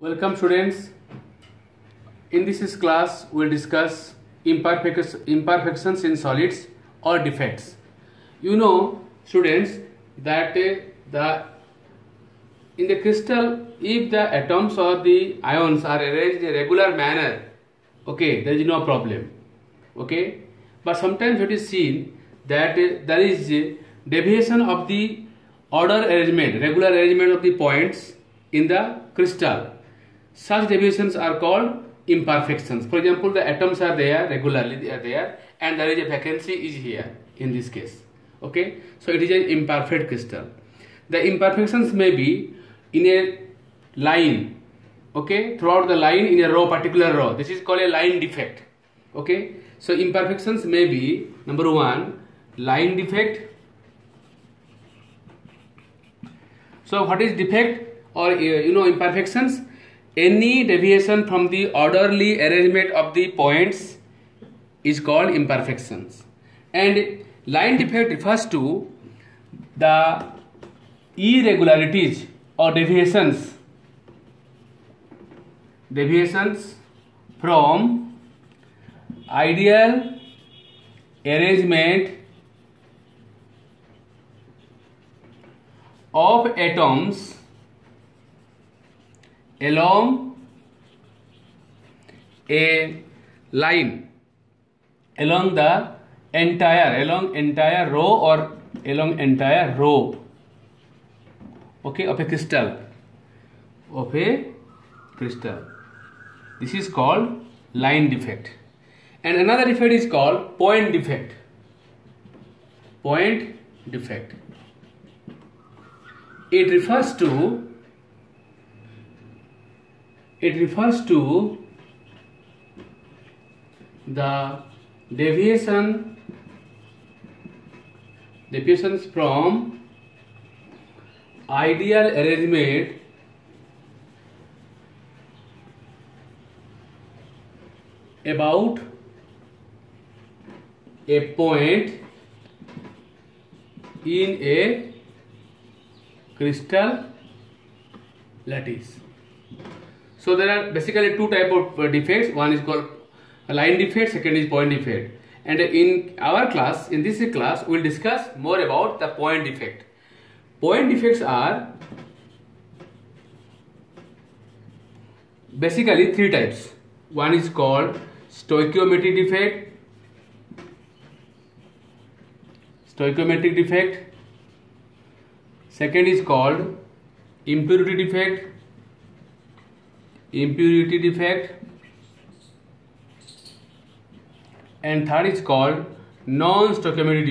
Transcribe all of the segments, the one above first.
Welcome students. In this class we will discuss imperfections in solids or defects. You know students that in the crystal, if the atoms or the ions are arranged in a regular manner, okay, there is no problem, okay, but sometimes it is seen that there is a deviation of the order arrangement, regular arrangement of the points in the crystal. Such deviations are called imperfections. For example, the atoms are there regularly, they are there, and there is a vacancy is here in this case, okay, so it is an imperfect crystal. The imperfections may be in a line, okay, throughout the line in a row, particular row. This is called a line defect, okay. So imperfections may be, number one, line defect. So what is defect or imperfections? Any deviation from the orderly arrangement of the points is called imperfections. And line defect refers to the irregularities or deviations from ideal arrangement of atoms along a line, along entire row or along entire row, okay, of a crystal, This is called line defect. And another defect is called point defect. It refers to the deviations from ideal arrangement about a point in a crystal lattice. So there are basically two types of defects. One is called a line defect, second is point defect. And in our class, in this class, we will discuss more about the point defect. Point defects are basically three types. One is called stoichiometric defect. Second is called impurity defect. And third is called non-stoichiometric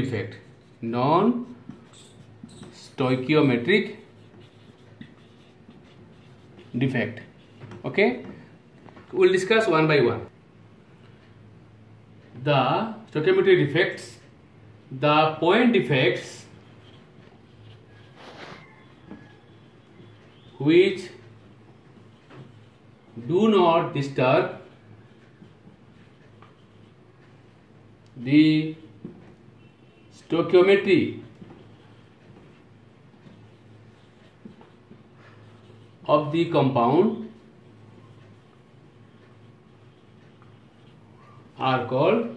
defect. Okay, we'll discuss one by one. The stoichiometric defects, the point defects which do not disturb the stoichiometry of the compound are called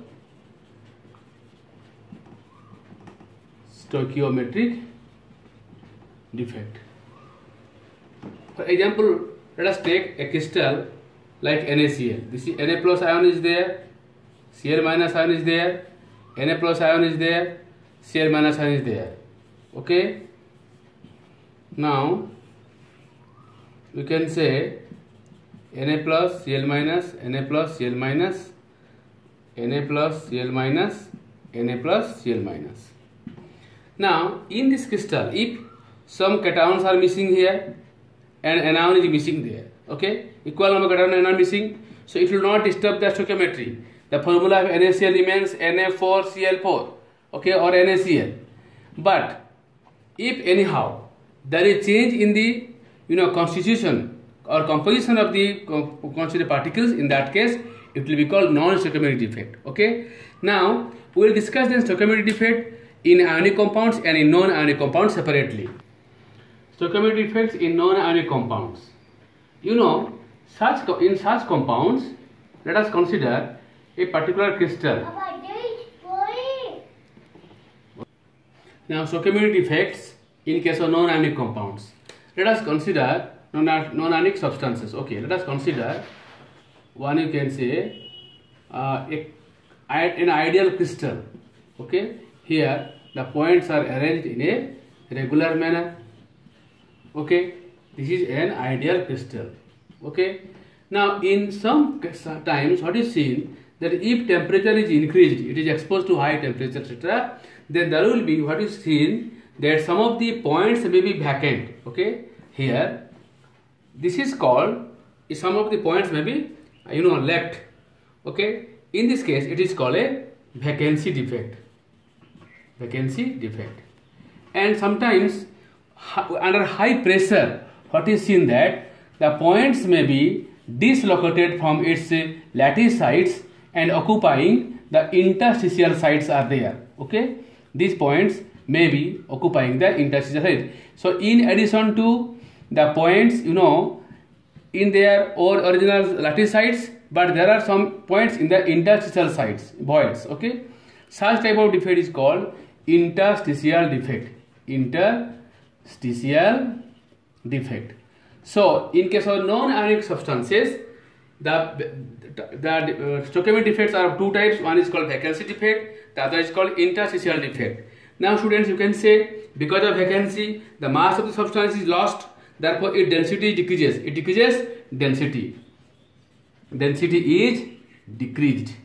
stoichiometric defect. For example, let us take a crystal like NaCl. This is Na plus ion is there, Cl minus ion is there, Na plus ion is there, Cl minus ion is there. Okay. Now we can say Na plus Cl minus, Na plus Cl minus, Na plus Cl minus, Na plus Cl minus. Now in this crystal, if some cations are missing here and anion is missing there, okay, equal number of cation and anion missing, so it will not disturb the stoichiometry. The formula of NaCl remains Na4Cl4, okay, or NaCl. But if anyhow there is change in the constitution or composition of the constituent particles, in that case it will be called non-stoichiometric defect. Okay. Now we will discuss the stoichiometric defect in ionic compounds and in non-ionic compounds separately. Stoichiometric defects in non-ionic compounds. In such compounds, let us consider a particular crystal. Now, stoichiometric defects in case of non-ionic compounds. Let us consider non-ionic substances. Okay, let us consider one, you can say an ideal crystal. Okay, here the points are arranged in a regular manner. Okay, this is an ideal crystal. Okay, now in some times what is seen that if temperature is increased, it is exposed to high temperature, etc., then there will be what is seen that some of the points may be vacant. Okay, here this is called, some of the points may be left. Okay, in this case it is called a vacancy defect. Vacancy defect. And sometimes under high pressure, what is seen that the points may be dislocated from its lattice sites and occupying the interstitial sites are there. Okay, these points may be occupying the interstitial sites. So in addition to the points in their original lattice sites, but there are some points in the interstitial sites, voids. Okay, such type of defect is called interstitial defect. Interstitial defect. So in case of non-ionic substances, the stoichiometric defects are of two types. One is called vacancy defect, the other is called interstitial defect. Now students, you can say because of vacancy the mass of the substance is lost, therefore its density decreases. It decreases density. Density is decreased.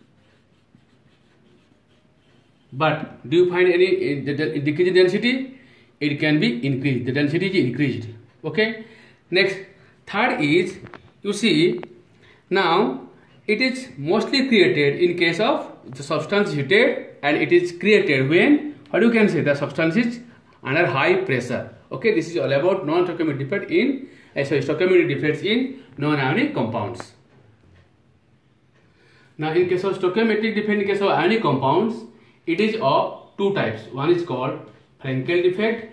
But do you find any decrease in density? It can be increased. The density is increased. Okay. Next, third is, you see, now it is mostly created in case of the substance heated, and it is created when, what you can say, the substance is under high pressure. Okay, this is all about non-stoichiometric defect in stoichiometric defects in non-ionic compounds. Now in case of stoichiometric defect in case of ionic compounds, it is of two types. One is called Frenkel defect.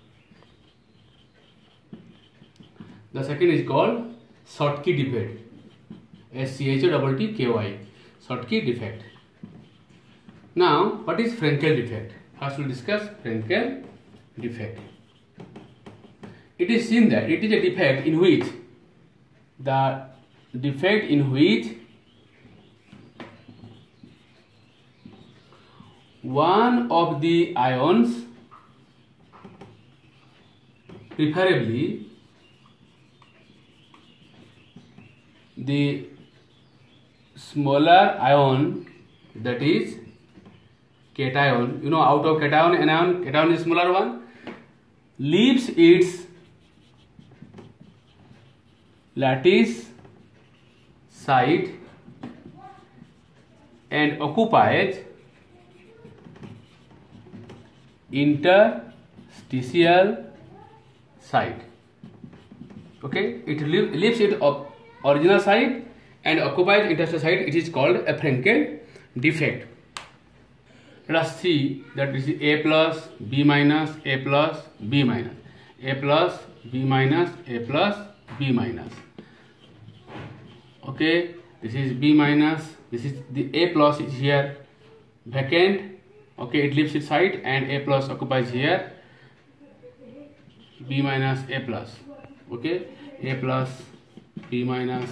The second is called Schottky defect. Schottky. Schottky defect. Now, what is Frenkel defect? First we will discuss Frenkel defect. It is seen that it is a defect in which one of the ions, preferably the smaller ion, that is cation, out of cation, anion, cation is smaller one, leaves its lattice site and occupies interstitial site. Okay, it leaves its original site and occupies interstitial site. It is called a Frenkel defect. Let us see that this is A plus, B minus, A plus, B minus, A plus, B minus, A plus, B minus. Okay, this is B minus, this is the A plus is here vacant. Okay, it leaves its site, and A plus occupies here, B minus, A plus. Okay, A plus, B minus,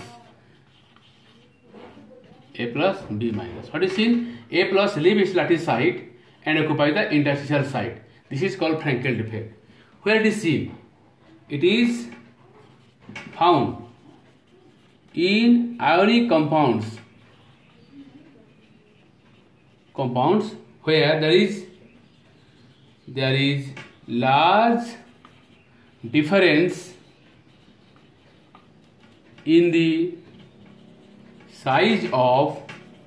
A plus, B minus. What is seen? A plus leaves its lattice site and occupies the interstitial site. This is called Frenkel defect. Where it is seen? It is found in ionic compounds where there is large difference in the size of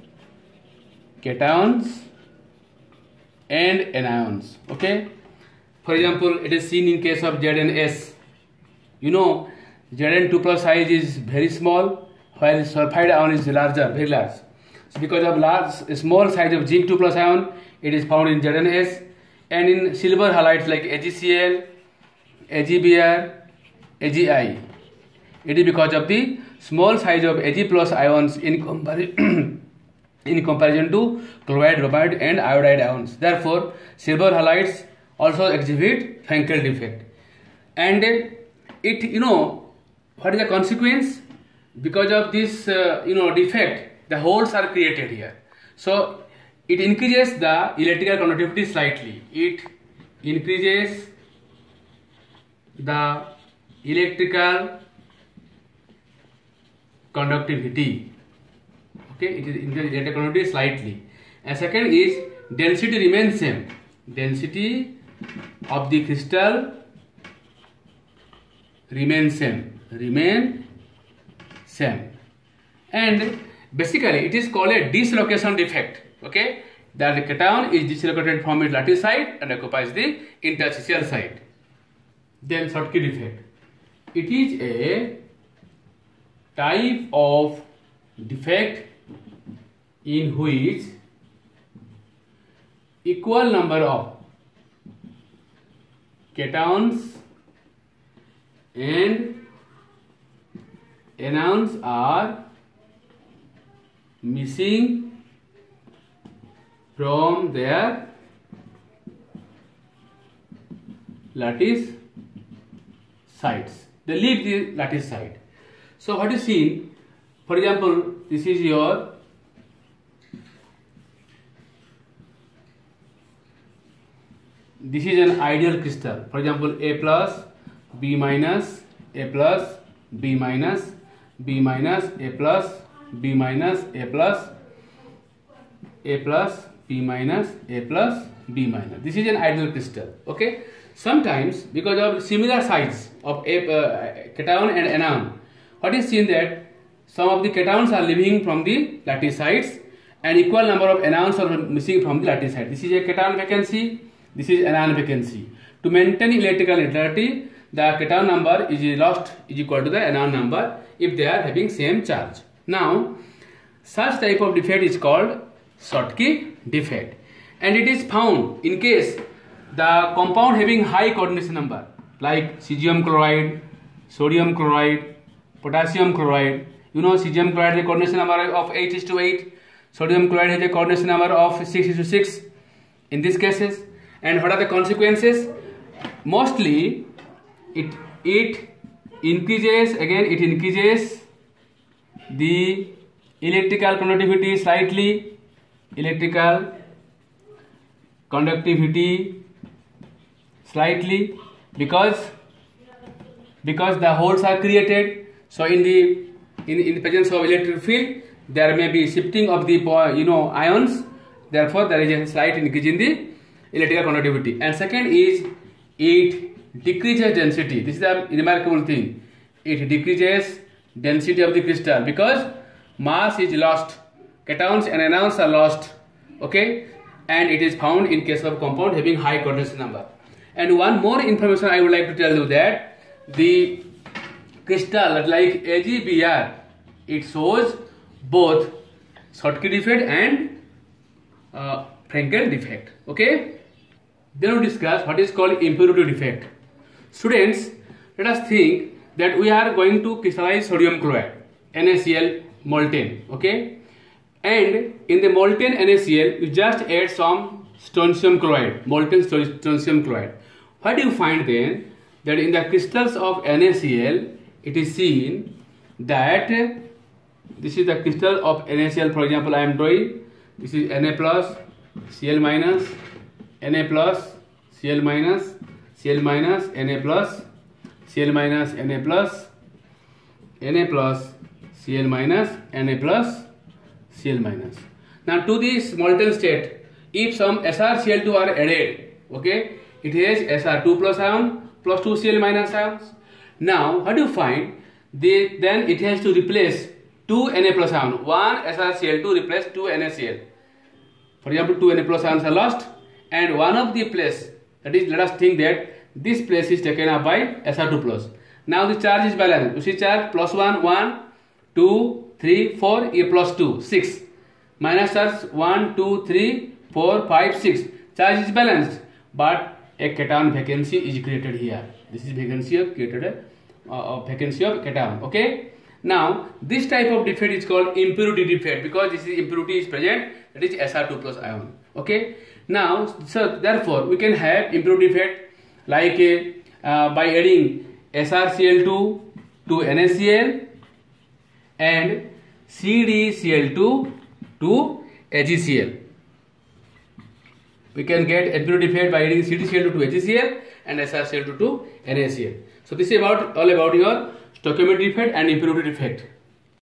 cations and anions. Okay, for example, it is seen in case of ZnS. Zn2 plus size is very small, while sulfide ion is larger, very large. So because of small size of zinc 2 plus ion, it is found in ZnS, and in silver halides like AgCl, AgBr, AgI. It is because of the small size of Ag plus ions in comparison to chloride, bromide and iodide ions. Therefore, silver halides also exhibit Frenkel defect. And it, what is the consequence? Because of this, defect, the holes are created here. So, it increases the electrical conductivity slightly. It increases the electrical conductivity. Okay, it is increases electrical conductivity slightly. And second is density remains same. Density of the crystal remain same. And basically it is called a dislocation defect. Okay, that the cation is dislocated from its lattice side and occupies the interstitial side. Then Schottky defect. It is a type of defect in which equal number of cations and anions are missing from their lattice sides. They leave the lattice side. So what is seen? For example, this is an ideal crystal. For example, A plus, B minus, A plus, B minus, B minus, A plus, B minus, A plus, A plus, B minus, A plus, B minus. This is an ideal crystal. Okay. Sometimes because of similar size of a cation and anion, what is seen that some of the cations are leaving from the lattice sides and equal number of anions are missing from the lattice side. This is a cation vacancy. This is anion vacancy. To maintain electrical neutrality, the cation number is equal to the anion number if they are having same charge. Now, such type of defect is called Schottky defect, and it is found in case the compound having high coordination number like cesium chloride, sodium chloride, potassium chloride. Cesium chloride has a coordination number of 8:8. Sodium chloride has a coordination number of 6:6 in these cases. And what are the consequences? Mostly it increases the electrical conductivity slightly, because the holes are created. So in the presence of electric field, there may be shifting of the ions. Therefore, there is a slight increase in the electrical conductivity. And second is it decreases density. This is a remarkable thing. It decreases density of the crystal because mass is lost. Cations and anions are lost. Okay, and it is found in case of compound having high coordination number. And one more information I would like to tell you that the crystal like AgBr, it shows both Schottky defect and Frenkel defect. Okay. Then we discuss what is called impurity defect. Students, let us think that we are going to crystallize sodium chloride, NaCl molten. Okay. And in the molten NaCl, you just add some strontium chloride, molten strontium chloride. What do you find then? That in the crystals of NaCl, it is seen that this is the crystal of NaCl. For example, I am drawing. This is Na plus, Cl minus, Na plus, Cl minus, Cl minus, Na plus, Cl minus, Na plus, Na plus, Cl minus, Na plus, Cl minus. Now to this molten state, if some SrCl2 are added, okay, it has Sr2 plus ion plus 2 Cl minus ions. Now what do you find? Then it has to replace 2 Na plus ion. One SrCl2 replace 2 NaCl. For example, 2 Na plus ions are lost, and one of the place, that is, let us think that this place is taken up by Sr2 plus. Now the charge is balanced. You see charge plus 1, 1, 2, 3, 4, A plus 2, 6. Minus charge 1, 2, 3, 4, 5, 6. Charge is balanced, but a cation vacancy is created here. This is vacancy created vacancy of cation. Okay. Now this type of defect is called impurity defect because this is impurity is present, that is Sr2 plus ion. Okay. Now so therefore we can have impurity defect like by adding SrCl2 to NaCl and CdCl2 to AgCl. We can get impurity defect by adding CdCl2 to AgCl and SrCl2 to NaCl. So this is all about your stoichiometry defect and impurity defect.